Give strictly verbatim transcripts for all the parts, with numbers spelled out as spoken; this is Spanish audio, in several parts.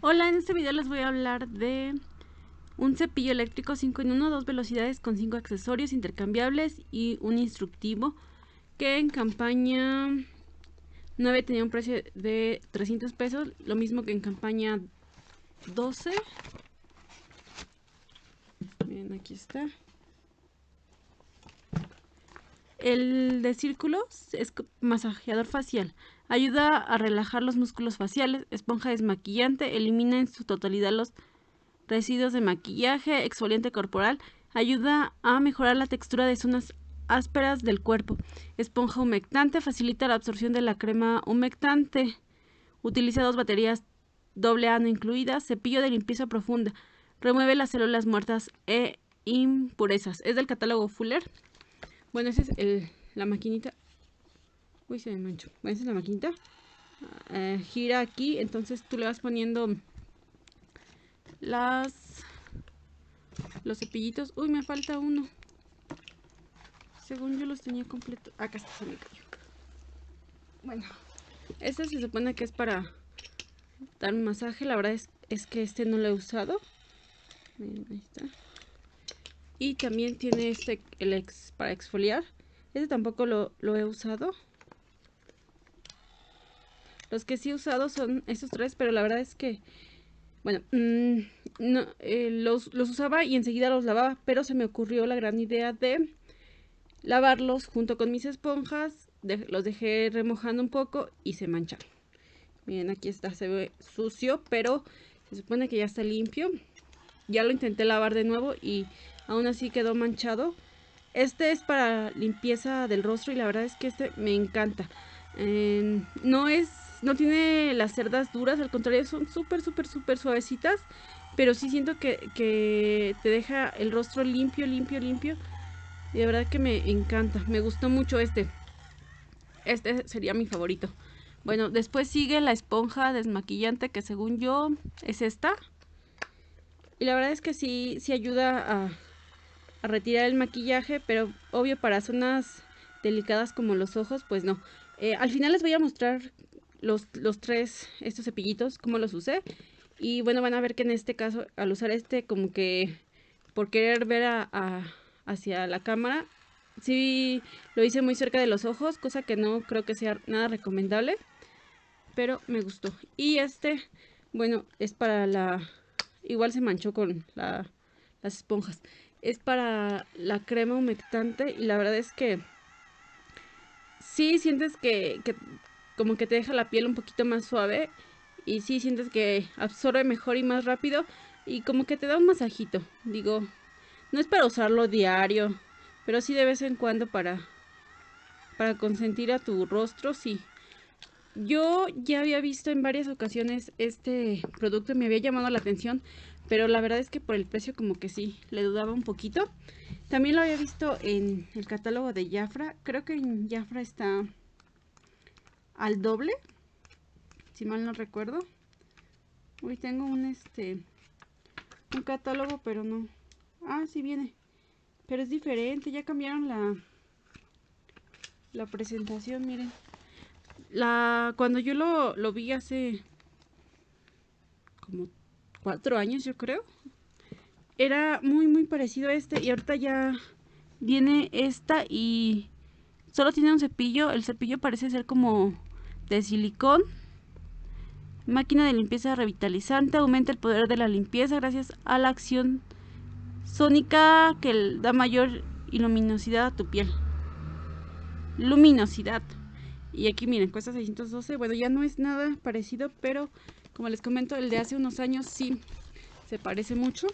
Hola, en este video les voy a hablar de un cepillo eléctrico cinco en uno, dos velocidades con cinco accesorios intercambiables y un instructivo que en campaña nueve tenía un precio de trescientos pesos, lo mismo que en campaña doce. Miren, aquí está. El de círculos es masajeador facial. Ayuda a relajar los músculos faciales. Esponja desmaquillante. Elimina en su totalidad los residuos de maquillaje. Exfoliante corporal. Ayuda a mejorar la textura de zonas ásperas del cuerpo. Esponja humectante. Facilita la absorción de la crema humectante. Utiliza dos baterías doble A no incluidas. Cepillo de limpieza profunda. Remueve las células muertas e impurezas. Es del catálogo Fuller. Bueno, esa es el, la maquinita. Uy, se me manchó. Bueno, esa es la maquinita. Uh, gira aquí, entonces tú le vas poniendo las los cepillitos. Uy, me falta uno. Según yo los tenía completos. Acá está, se me cayó. Bueno, este se supone que es para dar un masaje. La verdad es, es que este no lo he usado. Miren, ahí está. Y también tiene este, el ex para exfoliar. Este tampoco lo, lo he usado. Los que sí he usado son estos tres, pero la verdad es que, bueno, mmm, no, eh, los, los usaba y enseguida los lavaba, pero se me ocurrió la gran idea de lavarlos junto con mis esponjas. De, los dejé remojando un poco y se mancharon. Miren, aquí está, se ve sucio, pero se supone que ya está limpio. Ya lo intenté lavar de nuevo y aún así quedó manchado. Este es para limpieza del rostro y la verdad es que este me encanta. Eh, no es, no tiene las cerdas duras, al contrario, son súper, súper, súper suavecitas. Pero sí siento que, que te deja el rostro limpio, limpio, limpio. Y de verdad que me encanta, me gustó mucho este. Este sería mi favorito. Bueno, después sigue la esponja desmaquillante, que según yo es esta. Y la verdad es que sí, sí ayuda a, a retirar el maquillaje, pero obvio para zonas delicadas como los ojos, pues no. Eh, al final les voy a mostrar los, los tres, estos cepillitos, cómo los usé. Y bueno, van a ver que en este caso, al usar este, como que por querer ver a, a, hacia la cámara, sí lo hice muy cerca de los ojos, cosa que no creo que sea nada recomendable, pero me gustó. Y este, bueno, es para la... Igual se manchó con la, las esponjas. Es para la crema humectante y la verdad es que sí sientes que, que como que te deja la piel un poquito más suave y sí sientes que absorbe mejor y más rápido y como que te da un masajito. Digo, no es para usarlo diario, pero sí de vez en cuando para, para consentir a tu rostro, sí. Yo ya había visto en varias ocasiones este producto y me había llamado la atención, pero la verdad es que por el precio como que sí, le dudaba un poquito. También lo había visto en el catálogo de Jafra. Creo que en Jafra está al doble, si mal no recuerdo. Uy, tengo un este un catálogo, pero no. Ah, sí viene, pero es diferente. Ya cambiaron la la presentación, miren. La cuando yo lo, lo vi hace como cuatro años, yo creo, era muy muy parecido a este y ahorita ya viene esta y solo tiene un cepillo. El cepillo parece ser como de silicón. Máquina de limpieza revitalizante. Aumenta el poder de la limpieza gracias a la acción sónica que da mayor luminosidad a tu piel. Luminosidad. Y aquí miren, cuesta seiscientos doce. Bueno, ya no es nada parecido, pero como les comento, el de hace unos años sí se parece mucho.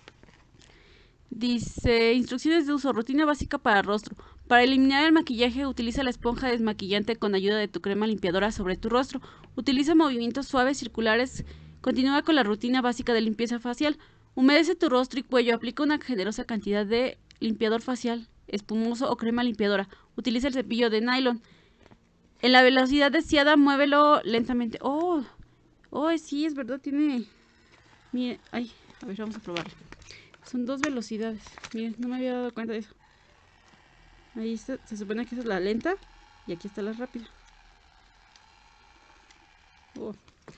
Dice, instrucciones de uso, rutina básica para rostro. Para eliminar el maquillaje, utiliza la esponja desmaquillante con ayuda de tu crema limpiadora sobre tu rostro. Utiliza movimientos suaves circulares. Continúa con la rutina básica de limpieza facial. Humedece tu rostro y cuello. Aplica una generosa cantidad de limpiador facial, espumoso o crema limpiadora. Utiliza el cepillo de nylon. En la velocidad deseada, muévelo lentamente. Oh, oh, sí, es verdad, tiene... Mire, ay, a ver, vamos a probarlo. Son dos velocidades. Miren, no me había dado cuenta de eso. Ahí está, se supone que esa es la lenta y aquí está la rápida. Oh.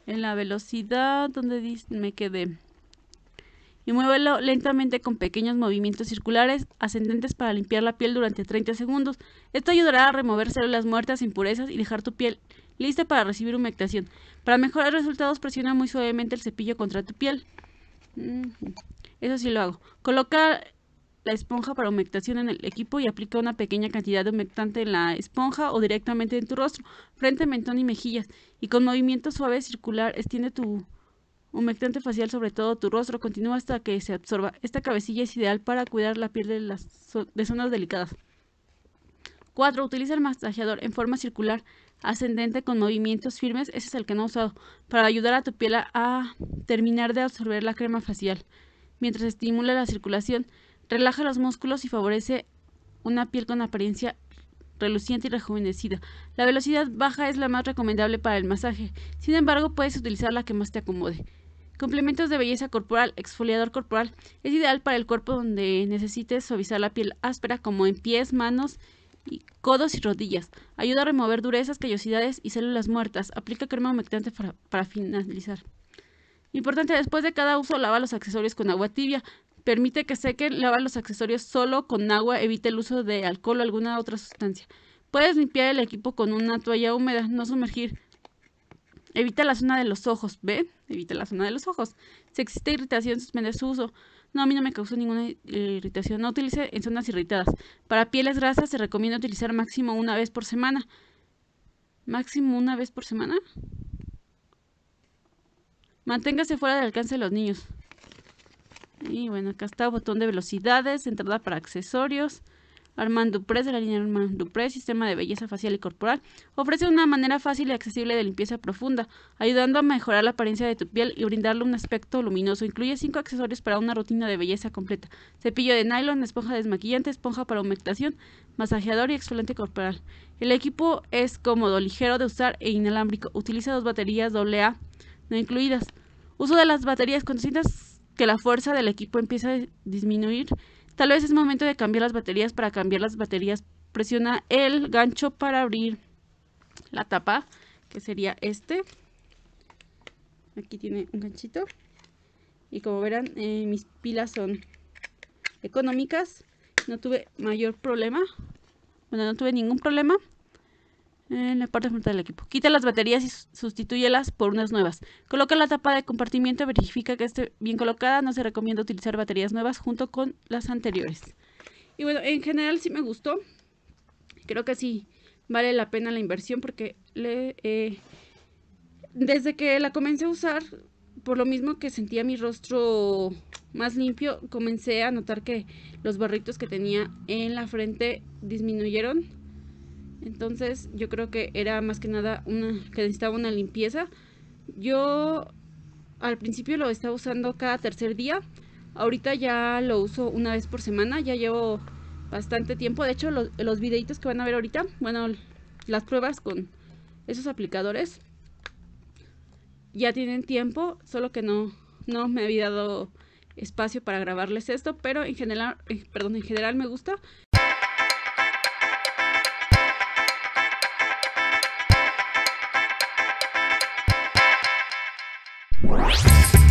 En la velocidad, donde me quedé. Y muévelo lentamente con pequeños movimientos circulares ascendentes para limpiar la piel durante treinta segundos. Esto ayudará a remover células muertas, impurezas y dejar tu piel lista para recibir humectación. Para mejorar resultados, presiona muy suavemente el cepillo contra tu piel. Eso sí lo hago. Coloca la esponja para humectación en el equipo y aplica una pequeña cantidad de humectante en la esponja o directamente en tu rostro, frente, mentón y mejillas. Y con movimiento suave circular extiende tu humectante facial sobre todo tu rostro. Continúa hasta que se absorba. Esta cabecilla es ideal para cuidar la piel de, las de zonas delicadas. cuatro. Utiliza el masajeador en forma circular ascendente con movimientos firmes. Ese es el que no he usado. Para ayudar a tu piel a, a terminar de absorber la crema facial. Mientras estimula la circulación, relaja los músculos y favorece una piel con apariencia reluciente y rejuvenecida. La velocidad baja es la más recomendable para el masaje. Sin embargo, puedes utilizar la que más te acomode. Complementos de belleza corporal. Exfoliador corporal. Es ideal para el cuerpo donde necesites suavizar la piel áspera, como en pies, manos, y codos y rodillas. Ayuda a remover durezas, callosidades y células muertas. Aplica crema humectante para, para finalizar. Importante, después de cada uso, lava los accesorios con agua tibia. Permite que sequen. Lava los accesorios solo con agua. Evita el uso de alcohol o alguna otra sustancia. Puedes limpiar el equipo con una toalla húmeda. No sumergir. Evita la zona de los ojos. ¿Ve? Evita la zona de los ojos. Si existe irritación, suspende su uso. No, a mí no me causó ninguna irritación. No utilice en zonas irritadas. Para pieles grasas se recomienda utilizar máximo una vez por semana. ¿Máximo una vez por semana? Manténgase fuera del alcance de los niños. Y bueno, acá está botón de velocidades, entrada para accesorios. Armand Dupré, de la línea Armand Dupré, sistema de belleza facial y corporal. Ofrece una manera fácil y accesible de limpieza profunda, ayudando a mejorar la apariencia de tu piel y brindarle un aspecto luminoso. Incluye cinco accesorios para una rutina de belleza completa: cepillo de nylon, esponja desmaquillante, esponja para humectación, masajeador y exfoliante corporal. El equipo es cómodo, ligero de usar e inalámbrico. Utiliza dos baterías doble A no incluidas. Uso de las baterías. Cuando sientas que la fuerza del equipo empieza a disminuir, tal vez es momento de cambiar las baterías. Para cambiar las baterías, presiona el gancho para abrir la tapa, que sería este. Aquí tiene un ganchito. Y como verán, eh, mis pilas son económicas. No tuve mayor problema. Bueno, no tuve ningún problema en la parte frontal del equipo. Quita las baterías y sustitúyelas por unas nuevas. Coloca la tapa de compartimiento, verifica que esté bien colocada. No se recomienda utilizar baterías nuevas junto con las anteriores. Y bueno, en general sí me gustó. Creo que sí vale la pena la inversión, porque le, eh, desde que la comencé a usar, por lo mismo que sentía mi rostro más limpio, comencé a notar que los barritos que tenía en la frente disminuyeron. Entonces yo creo que era más que nada una que necesitaba una limpieza. Yo al principio lo estaba usando cada tercer día. Ahorita ya lo uso una vez por semana. Ya llevo bastante tiempo. De hecho, los, los videitos que van a ver ahorita, bueno, las pruebas con esos aplicadores, ya tienen tiempo. Solo que no, no me había dado espacio para grabarles esto. Pero en general, eh, perdón, en general me gusta. What?